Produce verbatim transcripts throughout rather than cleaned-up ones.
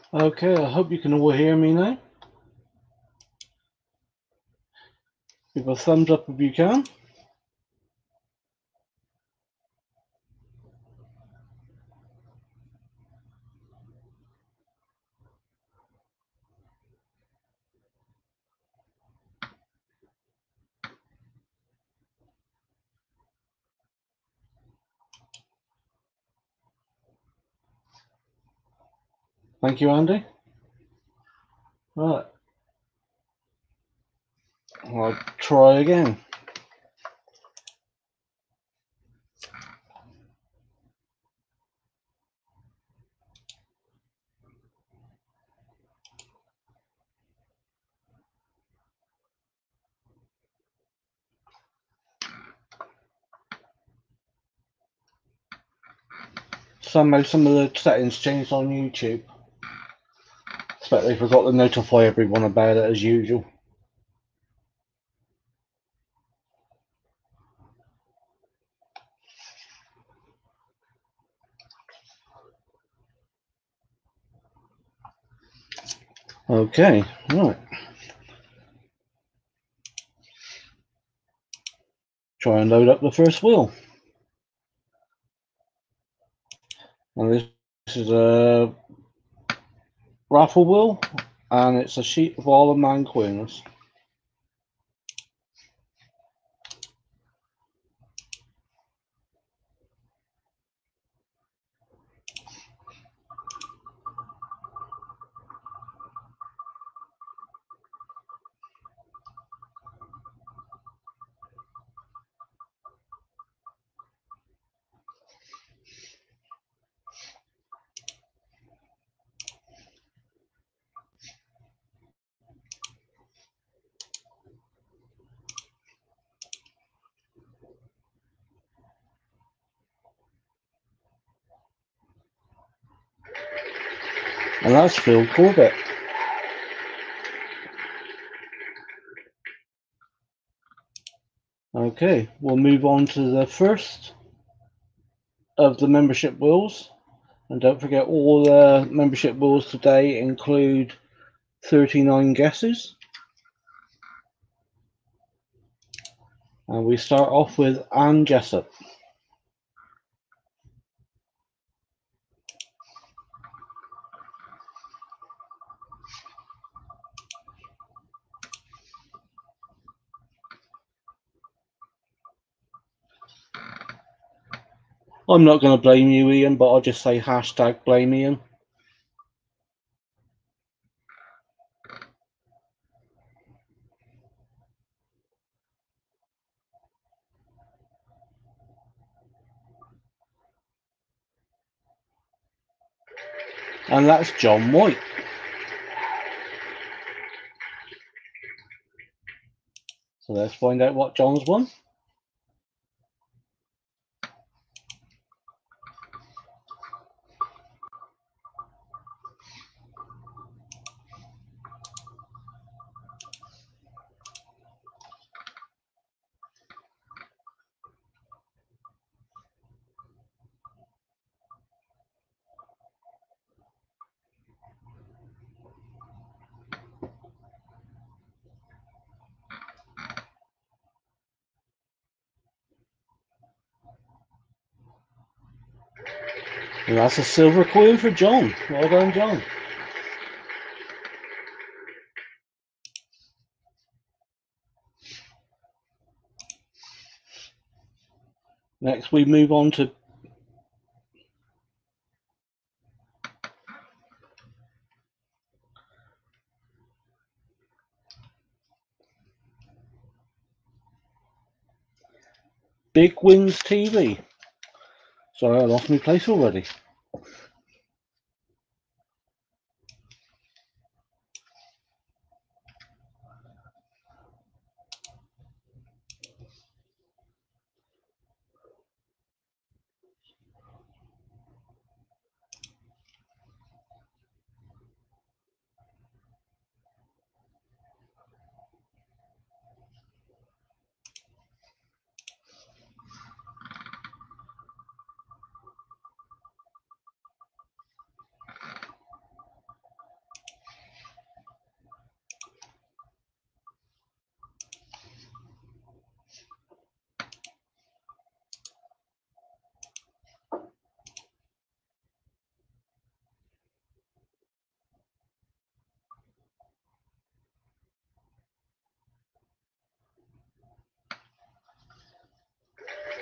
Okay, I hope you can all hear me now. Give a thumbs up if you can. Thank you, Andy. Right, I'll try again. Somehow some of the settings changed on YouTube. Expect they forgot to notify everyone about it as usual. Okay, right. Try and load up the first wheel. And this, this is a raffle wheel, and it's a sheet of all the man queens. And that's Phil Corbett. Okay, we'll move on to the first of the membership wheels. And don't forget, all the membership wheels today include thirty-nine guesses. And we start off with Anne Jessup. I'm not going to blame you, Ian, but I'll just say hashtag blame Ian. And that's John White. So let's find out what John's won. And that's a silver coin for John. Well done, John. Next, we move on to Big Wins T V. Sorry, I lost my place already.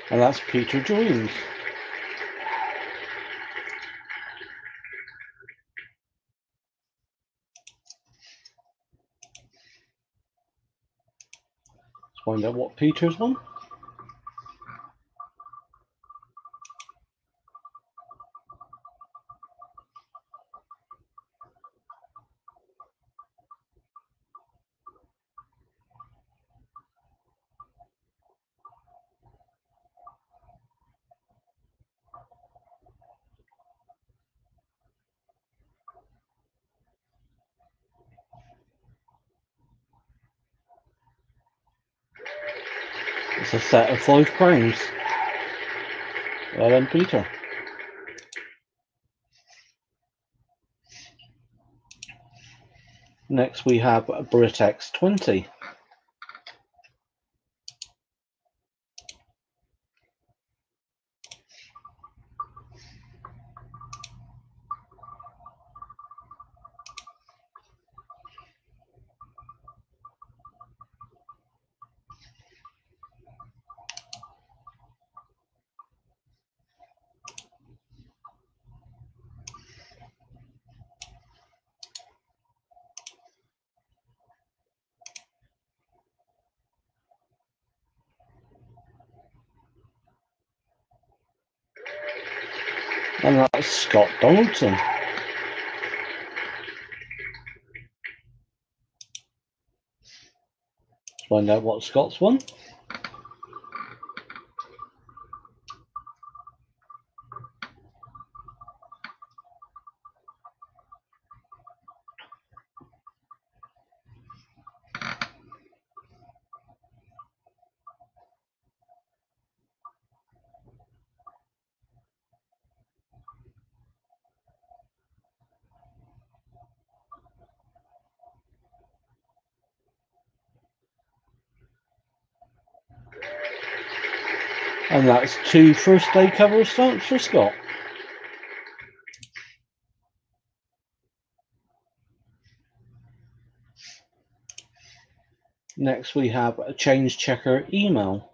And that's Peter Jones. Let's find out what Peter's won. It's a set of five crowns. Well done, Peter. Next we have a Britex twenty. And that's Scott Donaldson. Let's find out what Scott's won. And that's two first day cover stamps for Scott. Next we have a change checker email.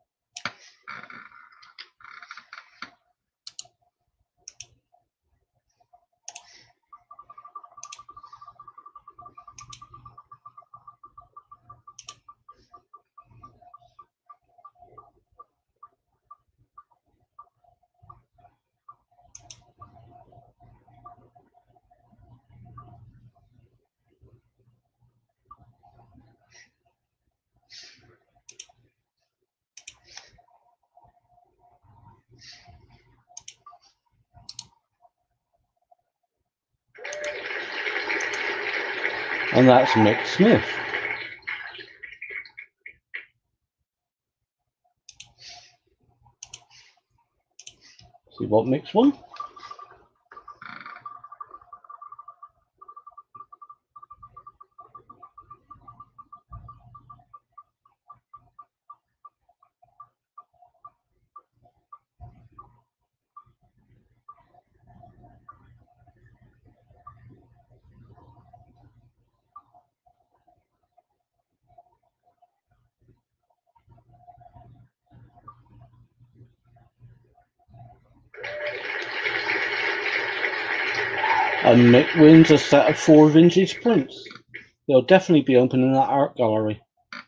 And that's Mick Smith. See what Mick's won. And Mick wins a set of four vintage prints. They'll definitely be opening that art gallery.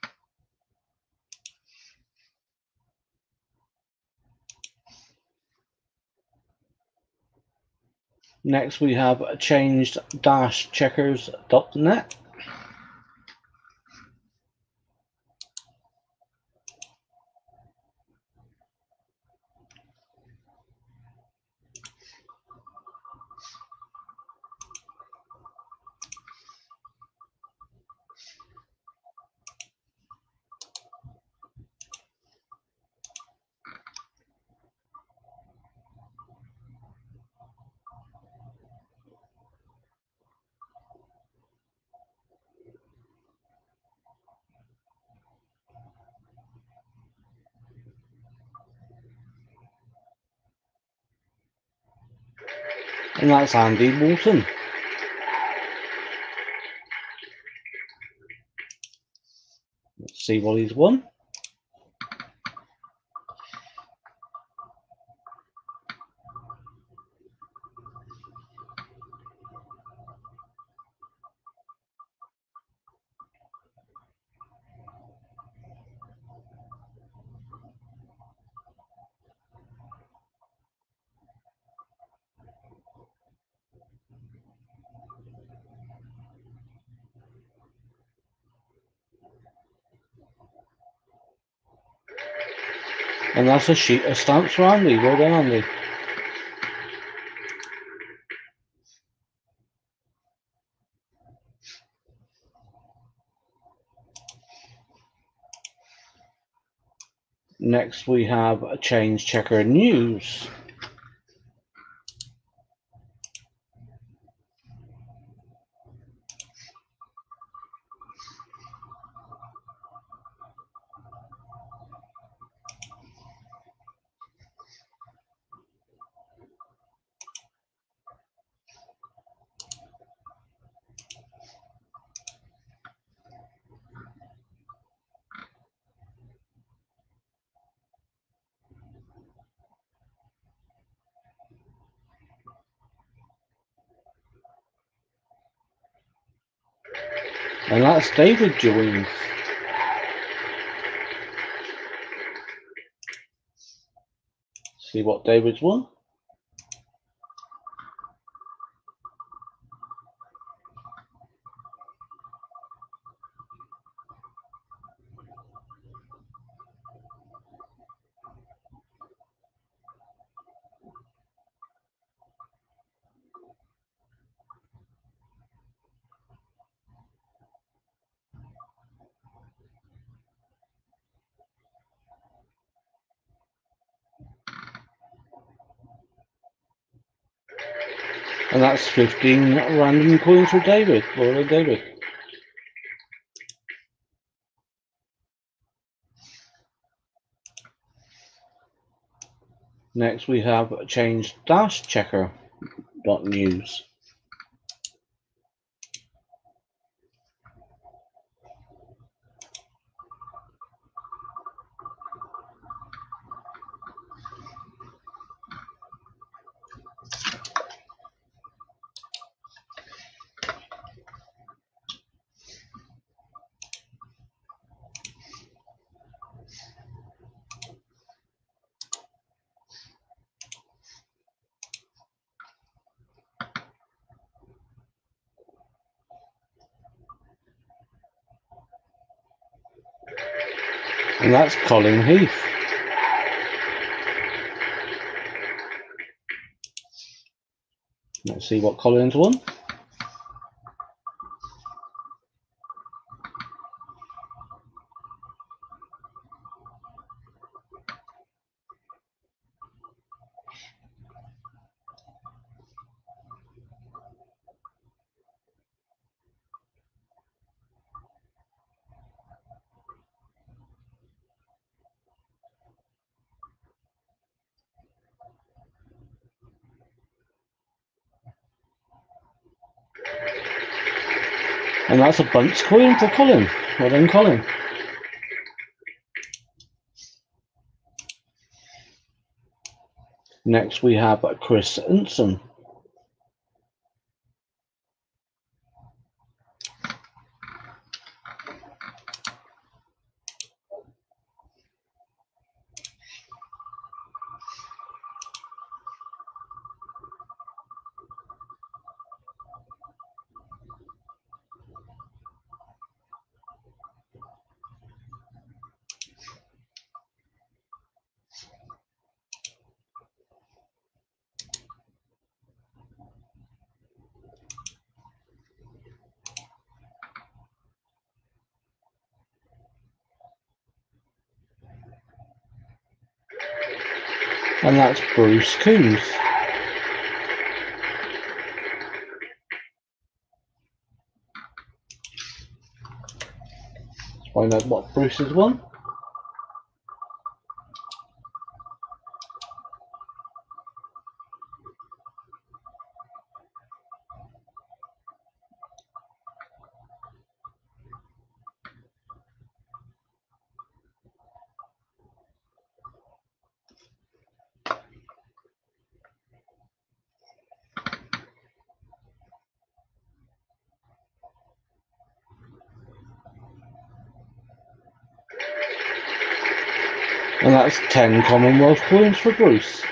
Next we have changed dash checkers dot net. And that's Andy Walton. Let's see what he's won. And that's a sheet of stamps for Andy. Well done, Andy. Next we have a change checker news. And that's David joins. See what David's won. And that's fifteen random coins for David. Well done, David. Next we have change dash checker dot news. And that's Colin Heath. Let's see what Colin's won. And that's a bunch coin for Colin. Well done, Colin. Next we have Chris Enson. And that's Bruce Coombs. Let's find out what Bruce has won. And that's ten Commonwealth coins for Bruce.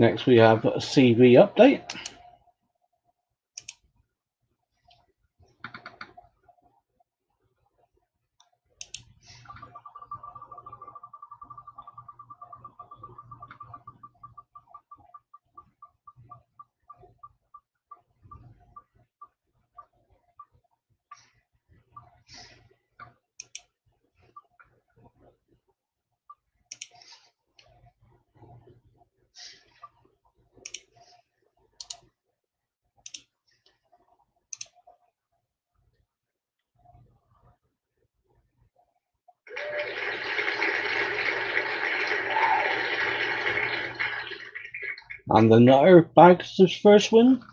Next we have a C V update. And the Nutter bags his first win.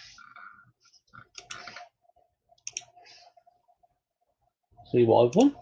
See what I've won.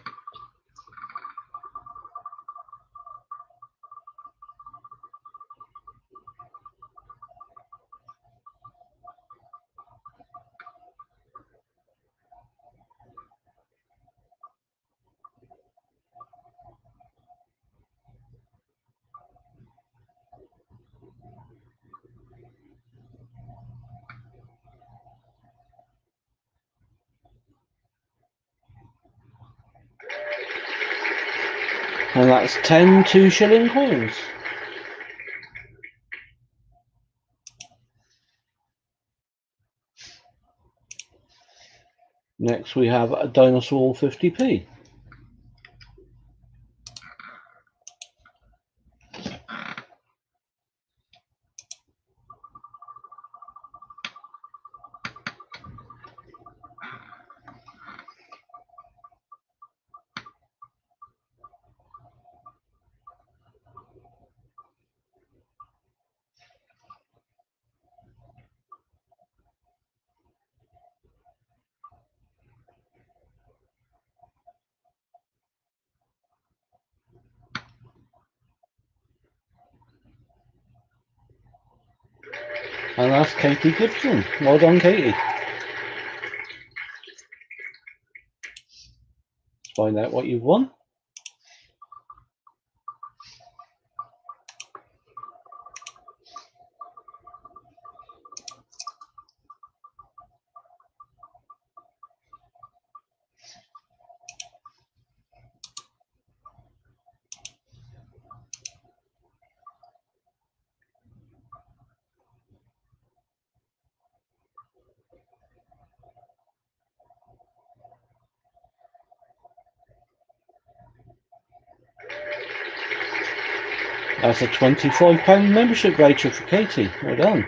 And that's ten two shilling coins. Next we have a dinosaur fifty p. And that's Katie Gibson. Well done, Katie. Let's find out what you've won. That's a twenty-five pound membership voucher for Katie. Well done.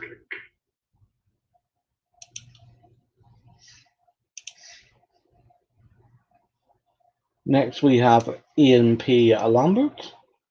Next we have Ian P. Lambert.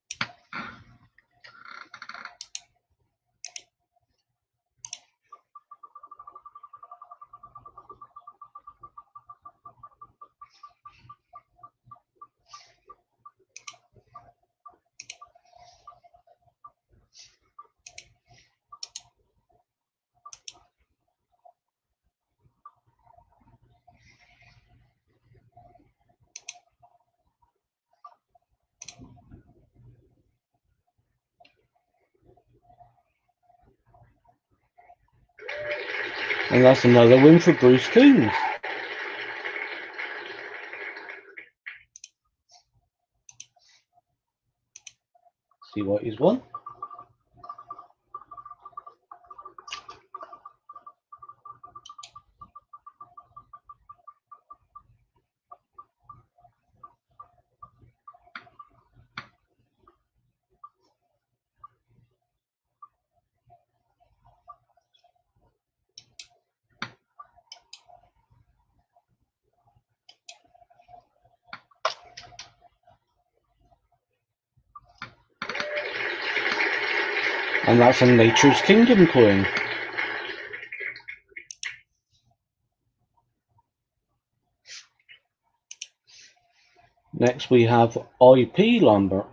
And that's another win for Bruce Coons. See what he's won. And that's a Nature's Kingdom coin. Next we have I P Lambert.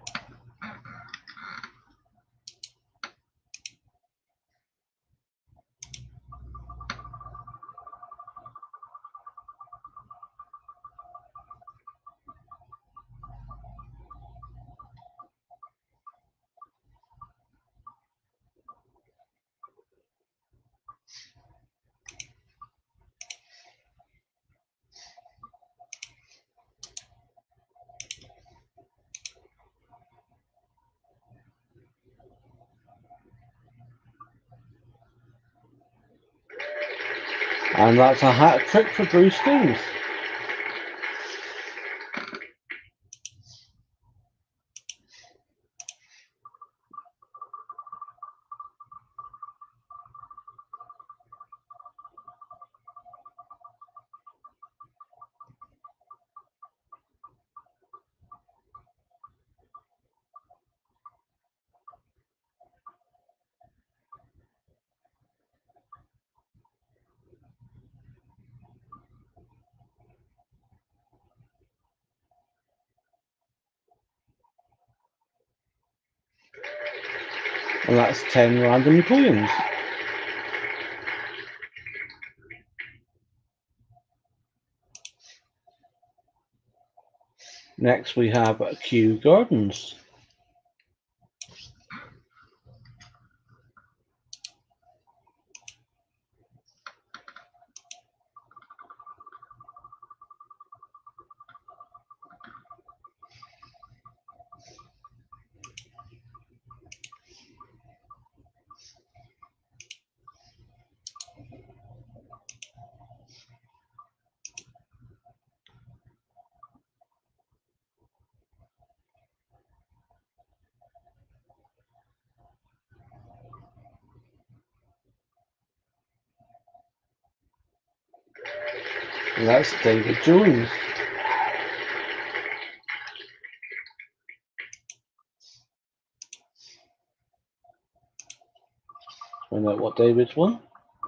And that's a hat trick for Bruce Kings. And that's ten random coins. Next we have Kew Gardens. And that's David Jones. Find out what David's won.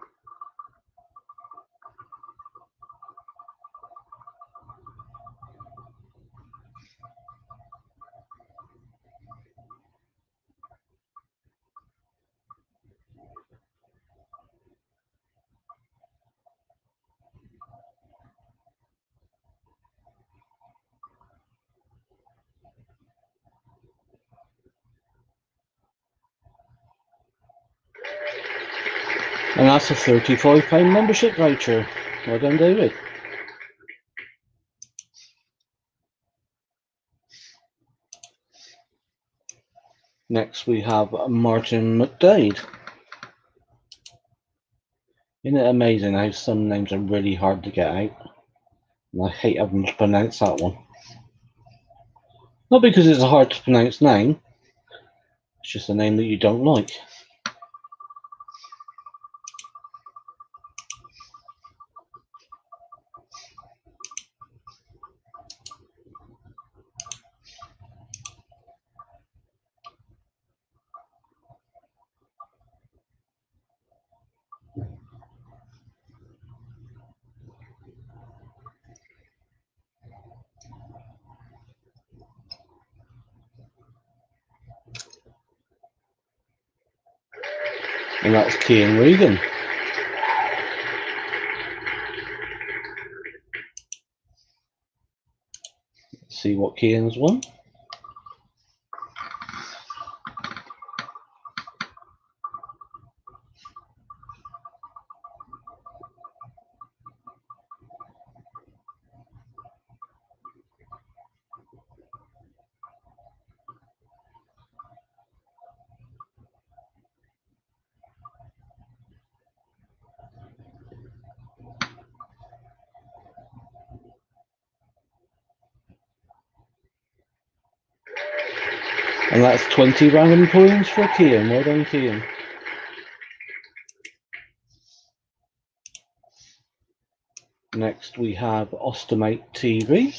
And that's a thirty-five pound membership voucher. Well done, David. Next we have Martin McDade. Isn't it amazing how some names are really hard to get out? And I hate having to pronounce that one. Not because it's a hard to pronounce name, it's just a name that you don't like. And that's Kian Regan. Let's see what Kian's won. And that's twenty random coins for Kian. Well done, Kian. Next we have Ostomate T V.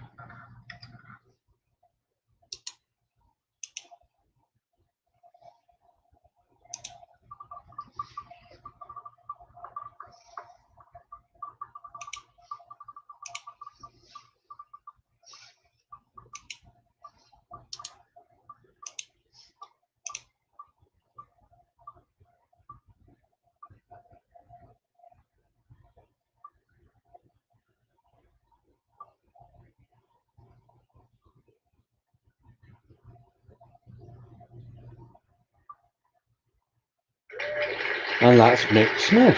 And that's Mick Smith.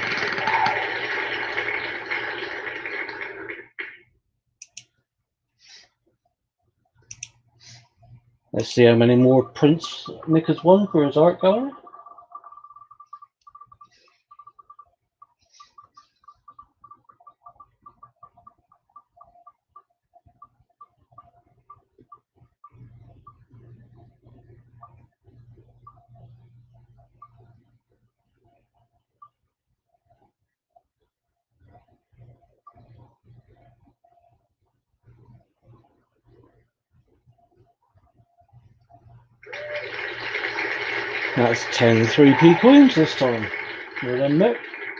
Let's see how many more prints Mick has won for his art gallery. That's ten three p coins this time. Well done, Mick.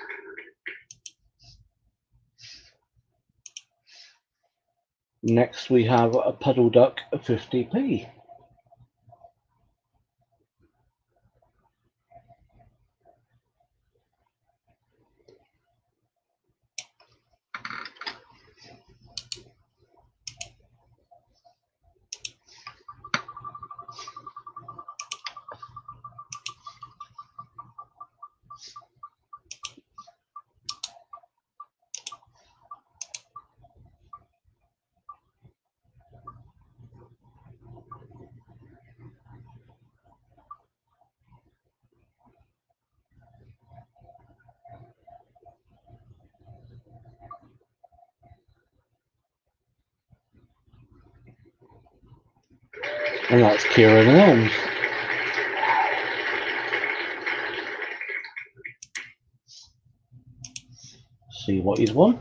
Next we have a Puddle Duck fifty p. And that's Kieran Elms. See what he's won.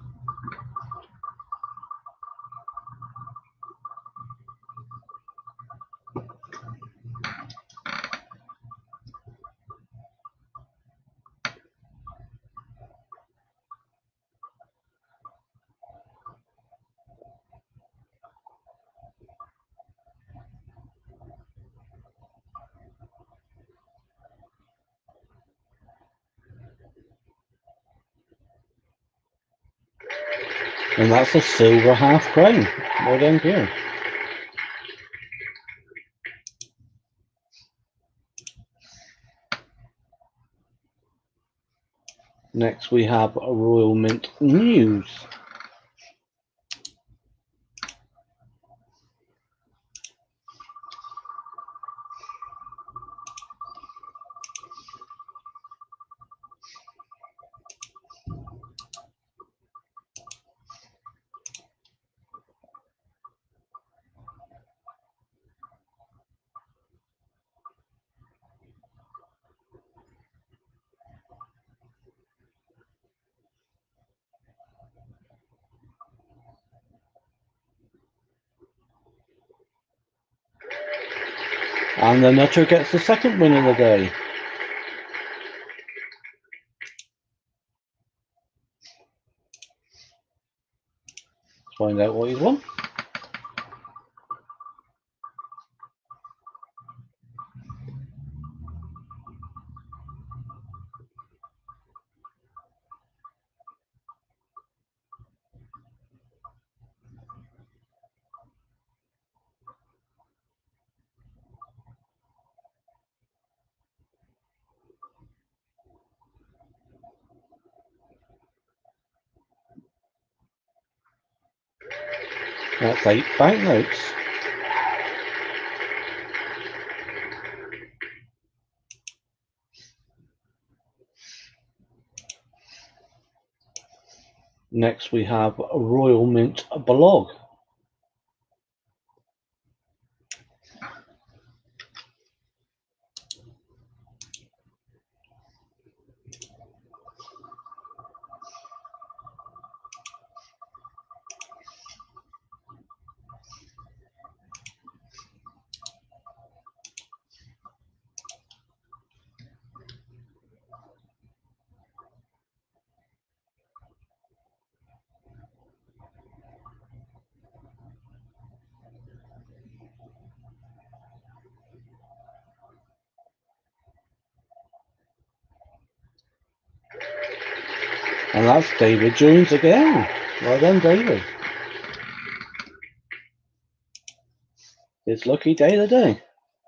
And that's a silver half crown. Well done, Kieran. Next we have a Royal Mint News. And the Nutter gets the second win of the day. Let's find out what he's won. That's eight banknotes. Next we have a Royal Mint blog. And that's David Jones again. Well done, David. It's lucky day of the day.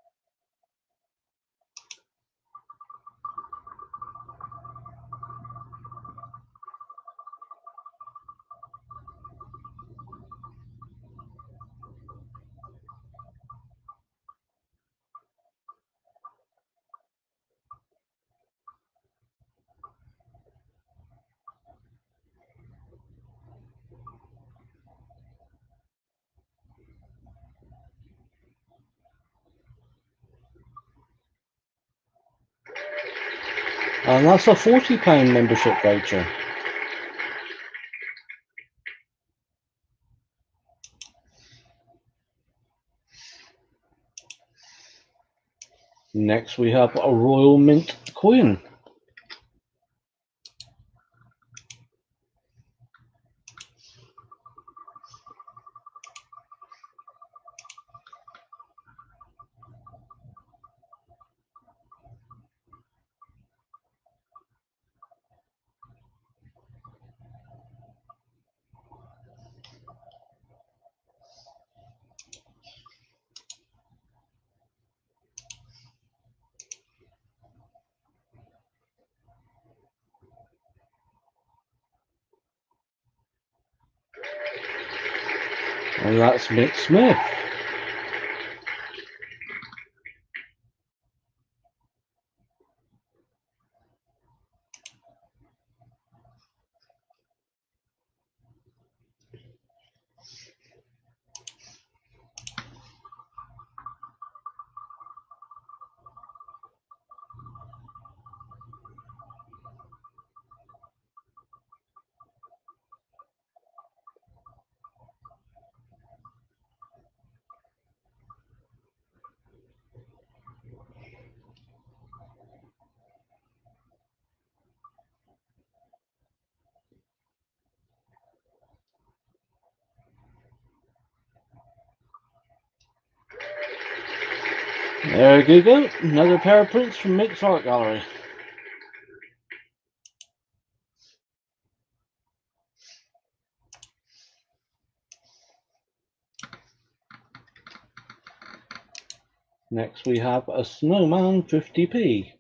And that's a forty pound membership voucher. Next we have a Royal Mint coin. And that's Mick Smith. There you go, another pair of prints from Mick's Art Gallery. Next we have a Snowman fifty p.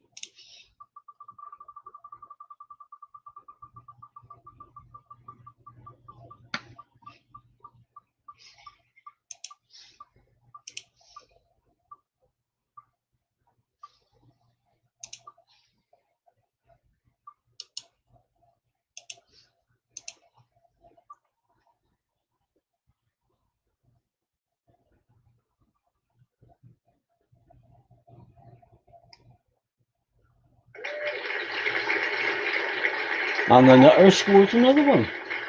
And the Nutter scores another one.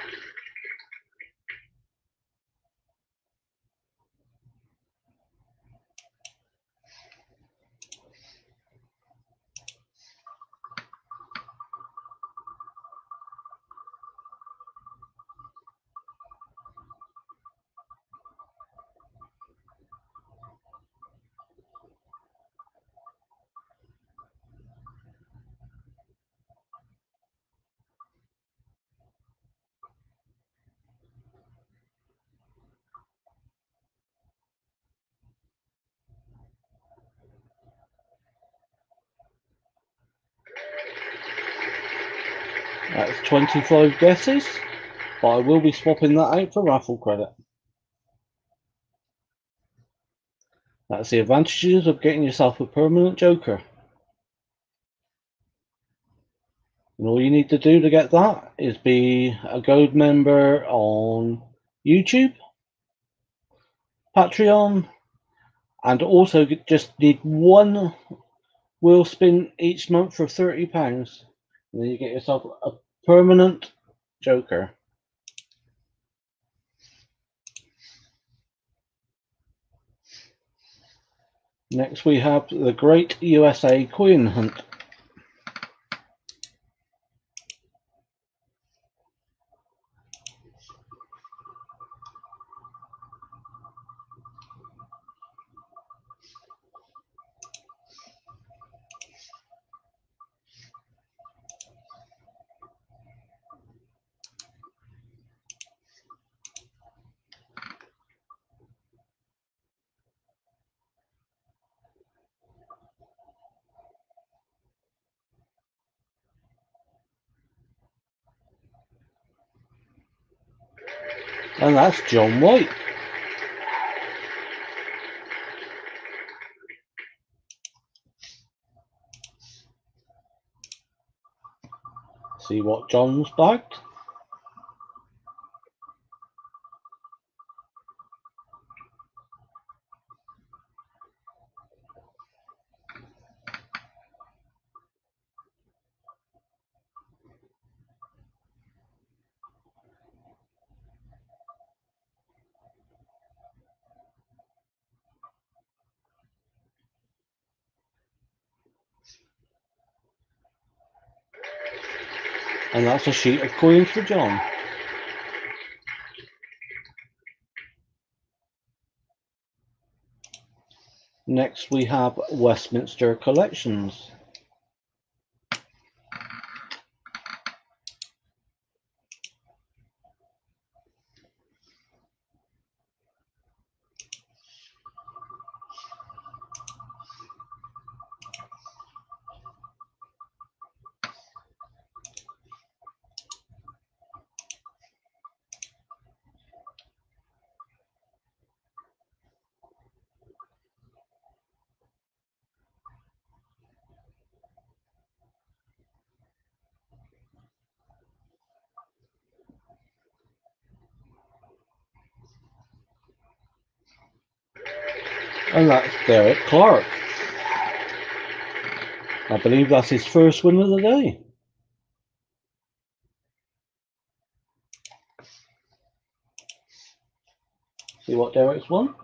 That's twenty-five guesses, but I will be swapping that out for raffle credit. That's the advantages of getting yourself a permanent joker. And all you need to do to get that is be a gold member on YouTube, Patreon, and also just need one wheel spin each month for thirty pounds. And then you get yourself a permanent joker. Next we have the Great U S A Coin Hunt. And that's John White. See what John's bagged. And that's a sheet of coins for John. Next we have Westminster Collections. And that's Derek Clark. I believe that's his first win of the day. See what Derek's won?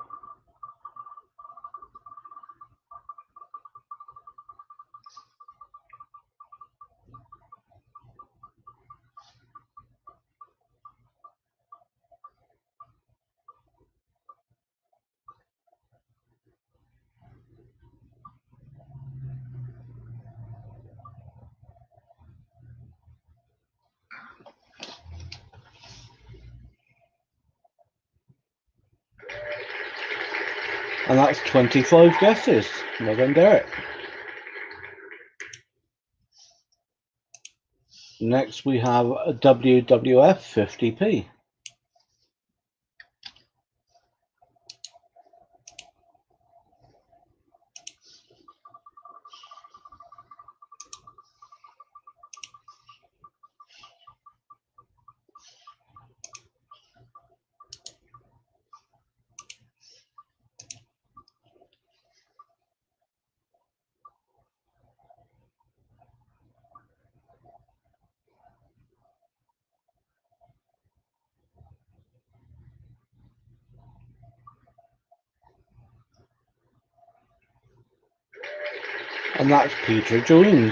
And that's twenty-five guesses. Well done, Derek. Next we have a W W F fifty p. And that's Peter Jones.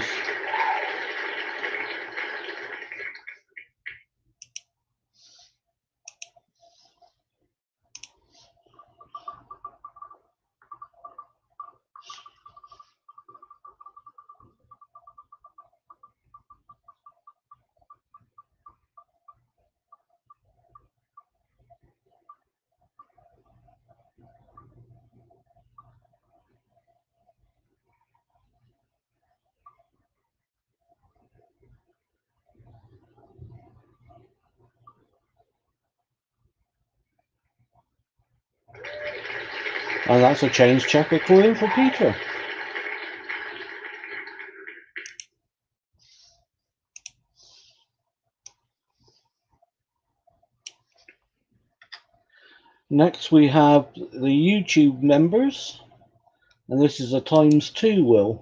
And that's a change checker coin for Peter. Next we have the YouTube members. And this is a times two wheel.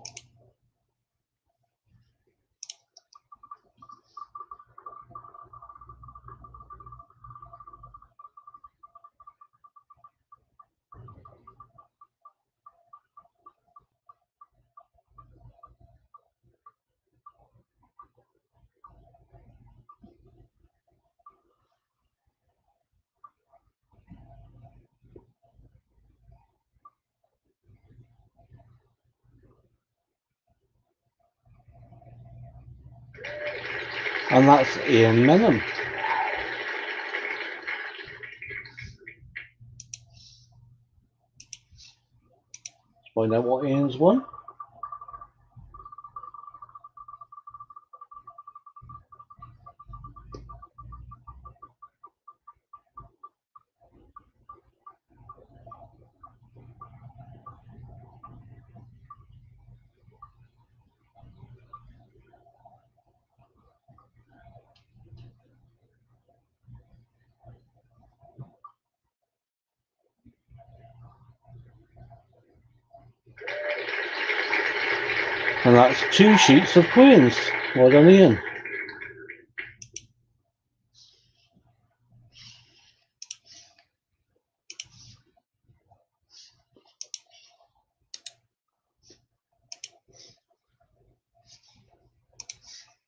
And that's Ian Menham. Let's find out what Ian's won. And that's two sheets of coins. Well done, Ian.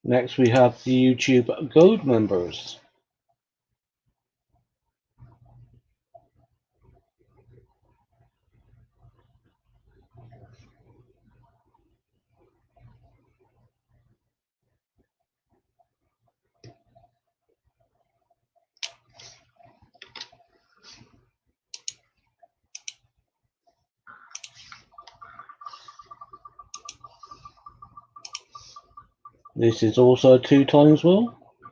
Next, we have the YouTube Gold members. This is also a two times wheel.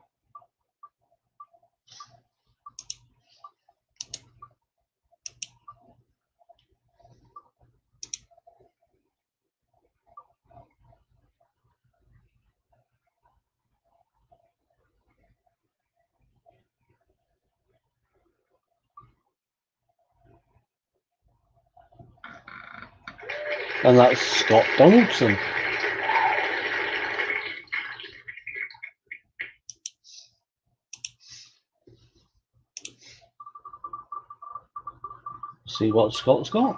And that's Scott Donaldson. See what Scott's got.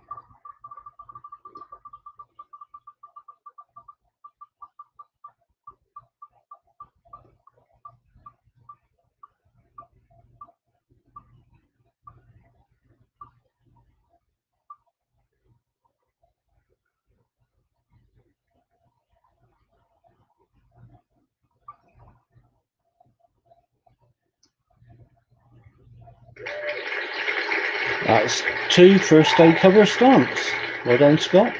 That's two first day cover stamps. Well done, Scott.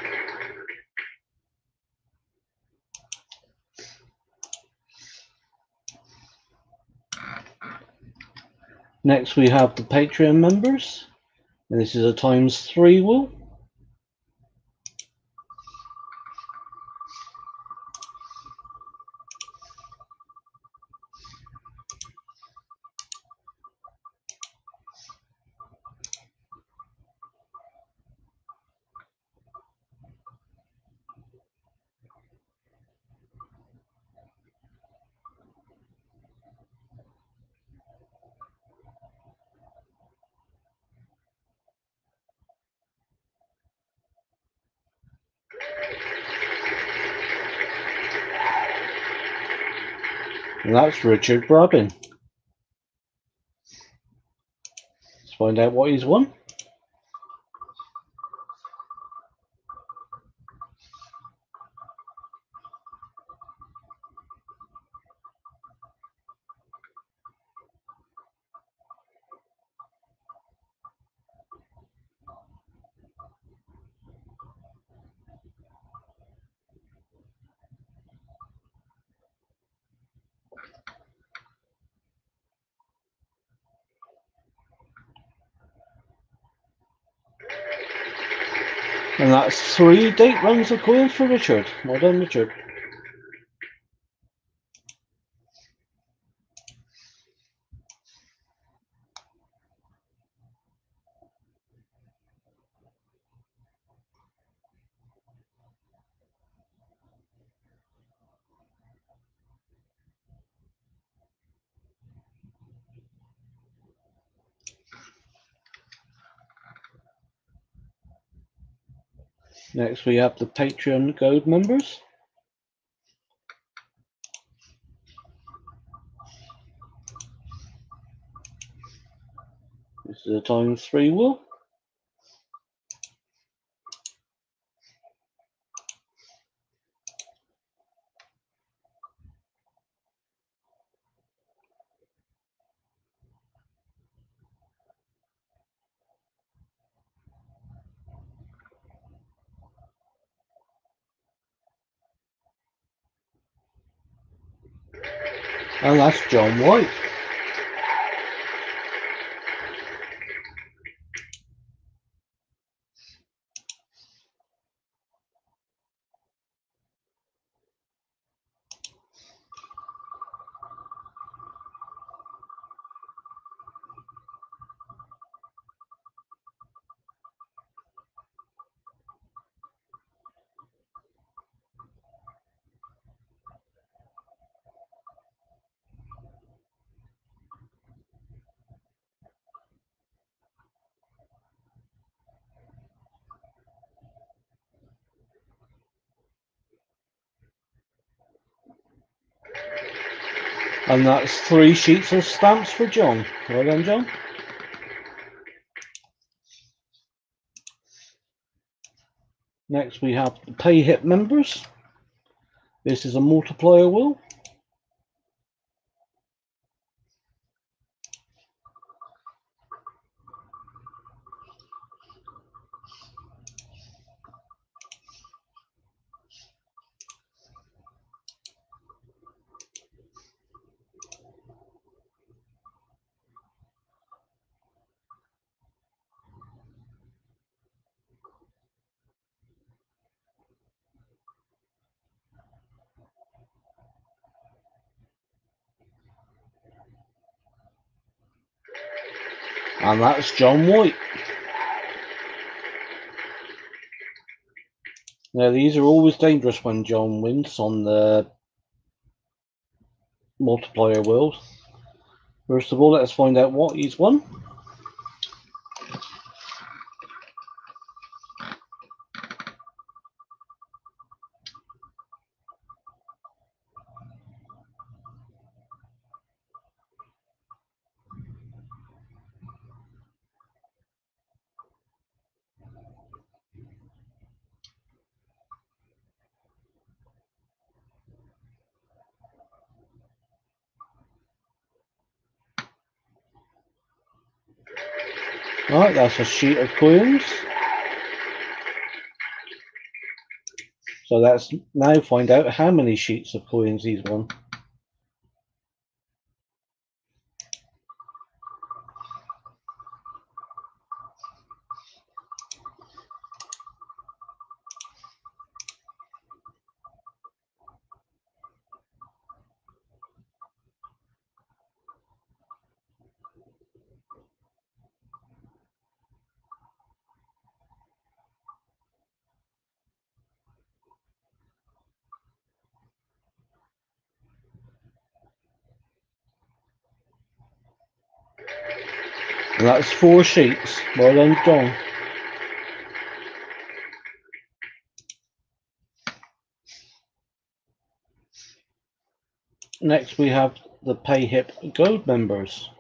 Next, we have the Patreon members. And this is a times three wheel. And that's Richard Brabin. Let's find out what he's won. And that's three date runs of coins for Richard. Well done, Richard. Next, we have the Patreon Gold members. This is a times three wheel. And that's John White. And that's three sheets of stamps for John. Well done, John. Next we have the pay hip members. This is a multiplier wheel. And that's John White. Now these are always dangerous when John wins on the multiplier wheels. First of all, let's find out what he's won. Right, that's a sheet of coins. So let's now find out how many sheets of coins he's won. And that's four sheets. Well done, John. Next we have the pay hip gold members.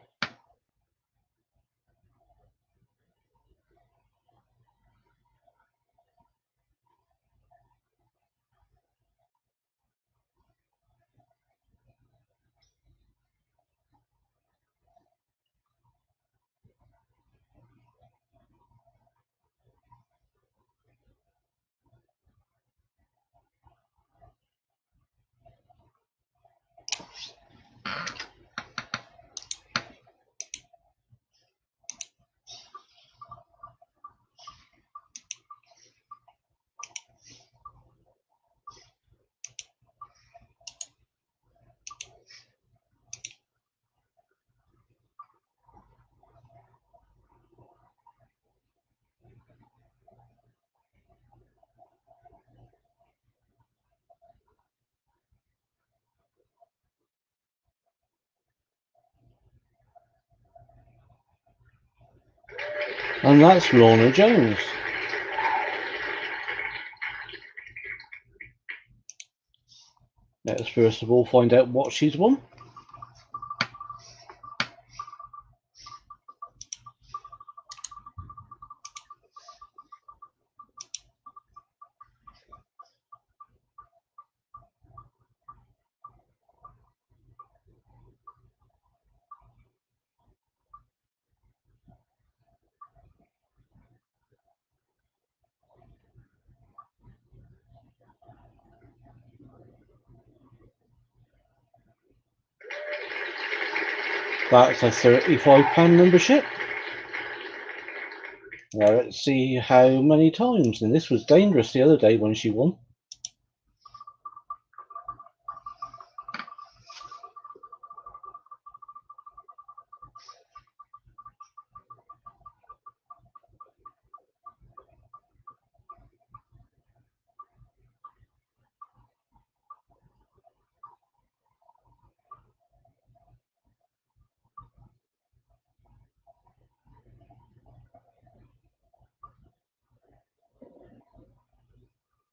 And that's Lorna Jones. Let's first of all find out what she's won. That's a thirty-five pound membership. Now let's see how many times. And this was dangerous the other day when she won.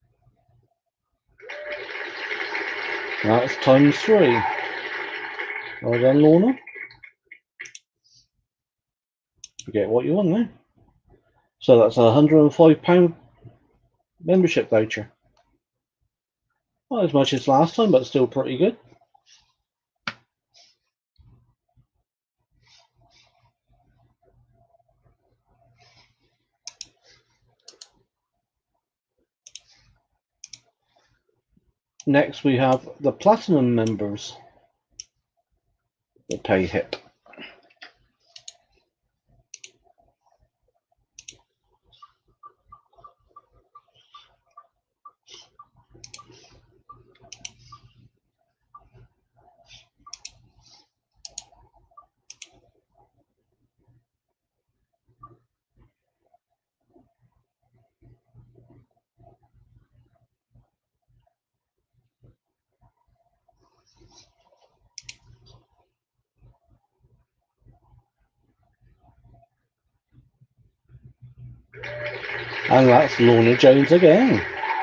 That's times three. Well done, Lorna. You get what you want now. So that's a one hundred and five pound membership voucher. Not as much as last time, but still pretty good. Next, we have the Platinum members that pay H I P. And that's Lorna Jones again.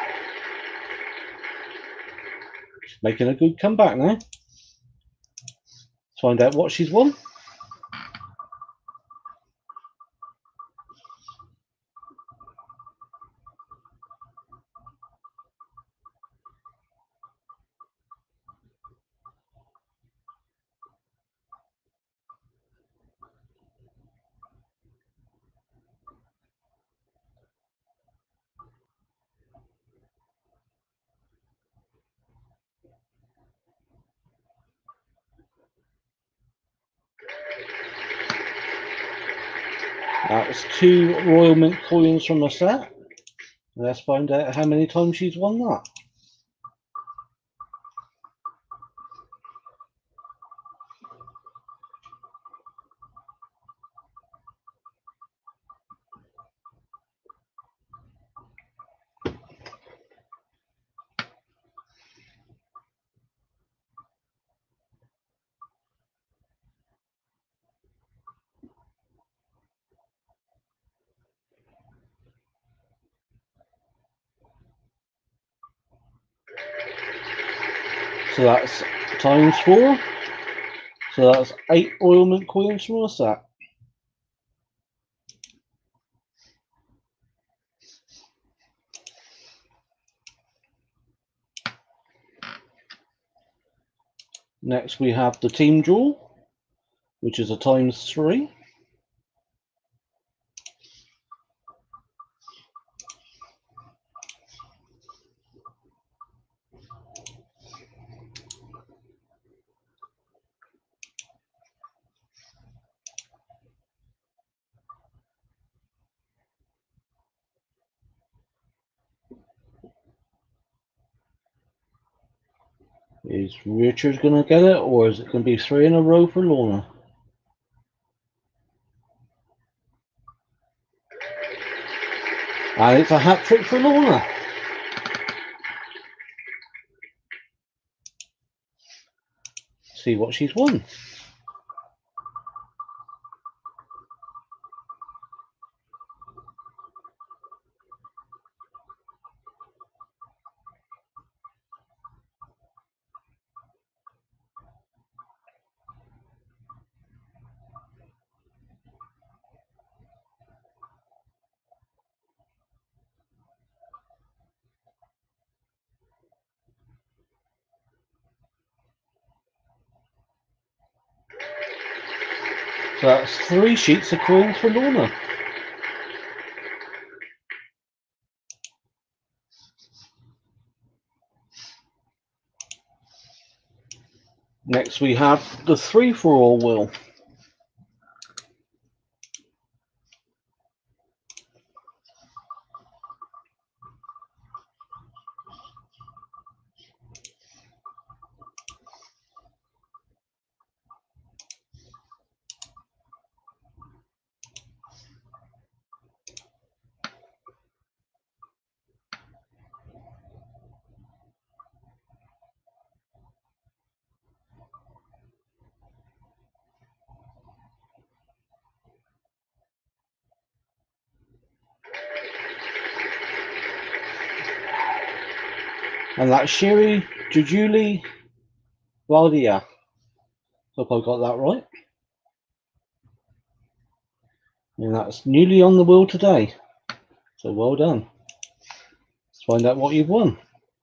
She's making a good comeback now. Let's find out what she's won. That's two Royal Mint coins from the set. Let's find out how many times she's won that. So that's times four. So that's eight Royal Mint coins from the set. Next we have the team draw, which is a times three. Is Richard going to get it, or is it going to be three in a row for Lorna? And it's a hat trick for Lorna. See what she's won. So that's three sheets of coins for Lorna. Next we have the three for all wheel. And that's Sherry Jujuli Valdia. Hope I got that right. And that's newly on the wheel today. So well done. Let's find out what you've won.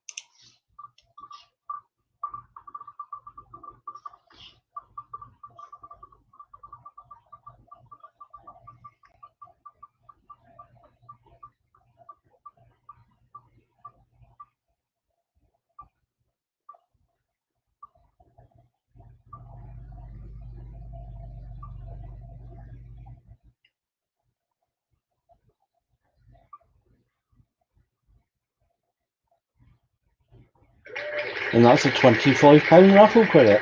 And that's a twenty-five pound raffle credit.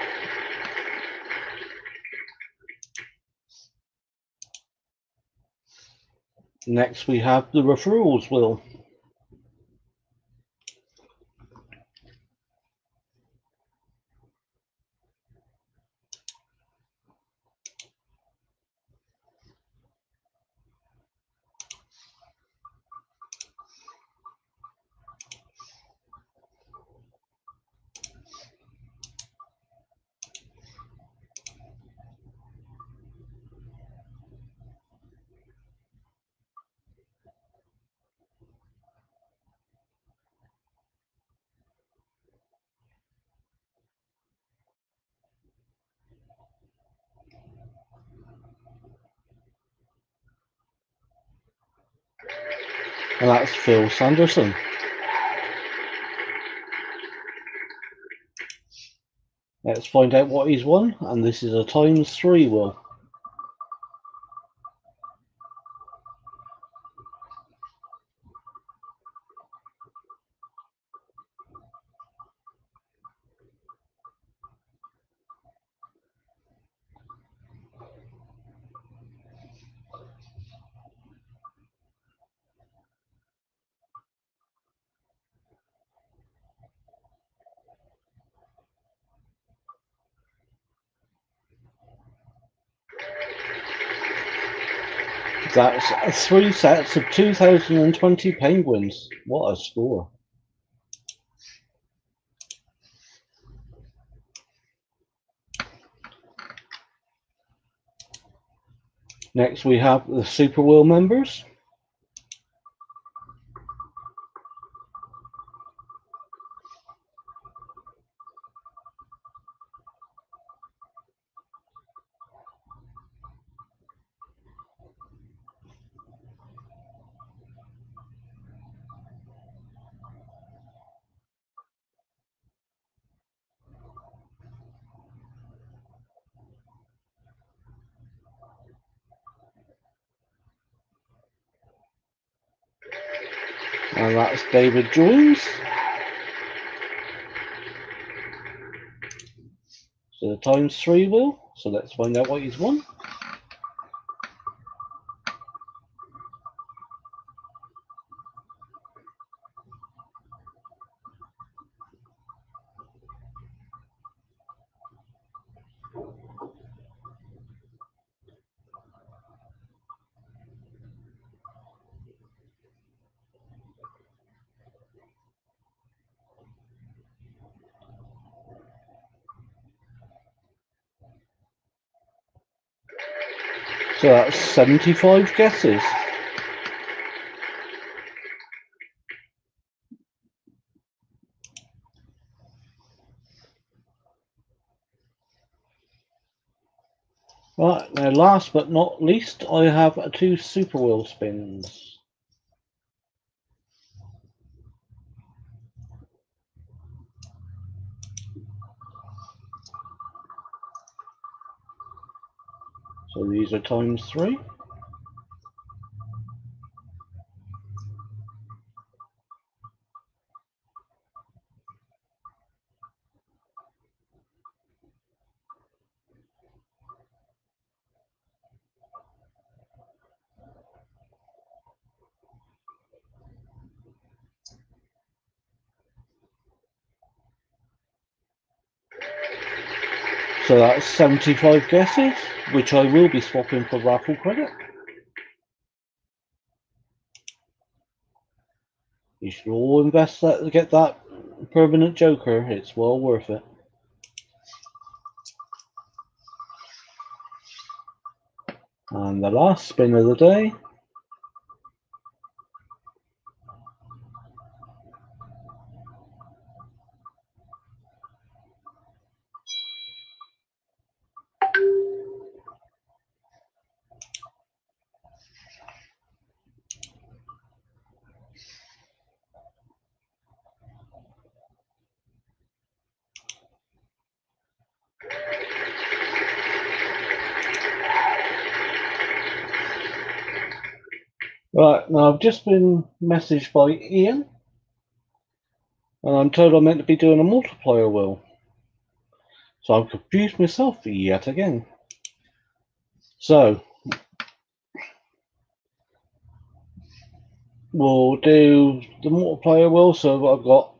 Next we have the referrals wheel. And that's Phil Sanderson. Let's find out what he's won, and this is a times three wheel. That's three sets of two thousand twenty penguins. What a score. Next we have the Super Wheel members. And that's David Jones. So the times three wheel. So let's find out what he's won. So that's seventy-five guesses. Right, now last but not least, I have two Super Wheel spins. So these are times three. So that's seventy-five guesses, which I will be swapping for raffle credit. You should all invest that to get that permanent joker. It's well worth it. And the last spin of the day. Right, now I've just been messaged by Ian, and I'm told I'm meant to be doing a multiplier wheel. So I've confused myself yet again. So we'll do the multiplier wheel. So I've got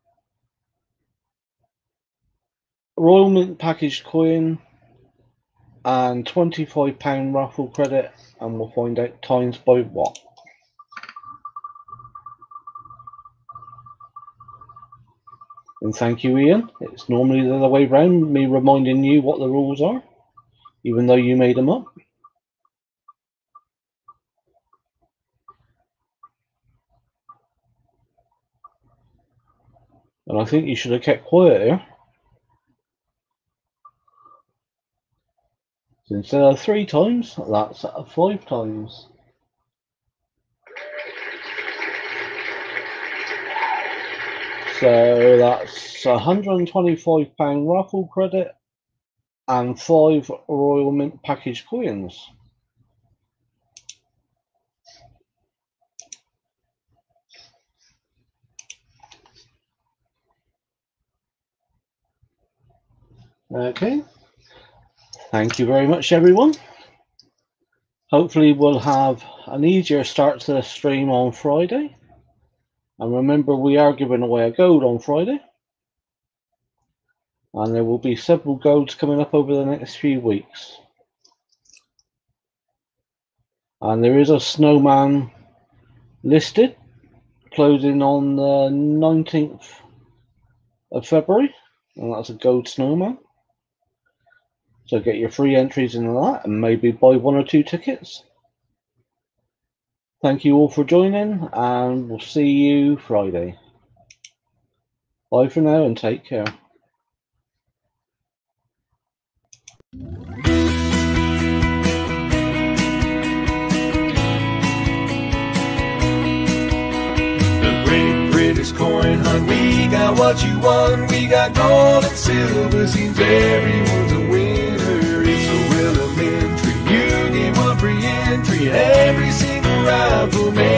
Royal Mint packaged coin and twenty-five pound raffle credit, and we'll find out times by what. And thank you, Ian. It's normally the other way round, me reminding you what the rules are, even though you made them up. And I think you should have kept quiet here. So instead of three times, that's five times. So that's one hundred twenty-five pound raffle credit and five Royal Mint package coins. Okay. Thank you very much, everyone. Hopefully we'll have an easier start to the stream on Friday. And remember, we are giving away a gold on Friday. And there will be several golds coming up over the next few weeks. And there is a snowman listed, closing on the nineteenth of February. And that's a gold snowman. So get your free entries into that and maybe buy one or two tickets. Thank you all for joining, and we'll see you Friday. Bye for now and take care. The Great British Coin Hunt, we got what you want. We got gold and silver, seems everyone's a winner. It's so elementary, you get one free entry, and every single rifle man